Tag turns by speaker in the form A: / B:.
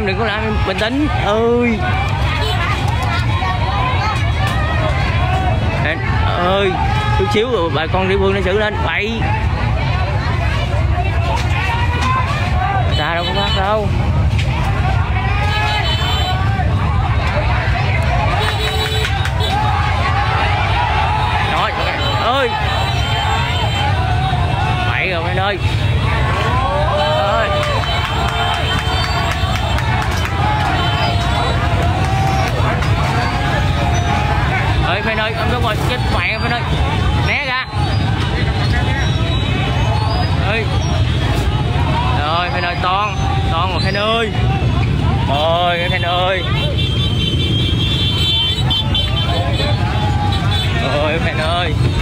A: em đừng có làm, em bình tĩnh ơi. Em ơi, chút xíu rồi bà con địa phương nó xử lên bậy. Ta đâu có bắt đâu. Trời ơi, bậy rồi anh ơi. Ơi Phen ơi, ông đúng rồi, chết mẹ Phen ơi, né ra. Ơi, rồi Phen ơi, toan rồi Phen ơi, ơi Phen ơi, ơi Phen ơi.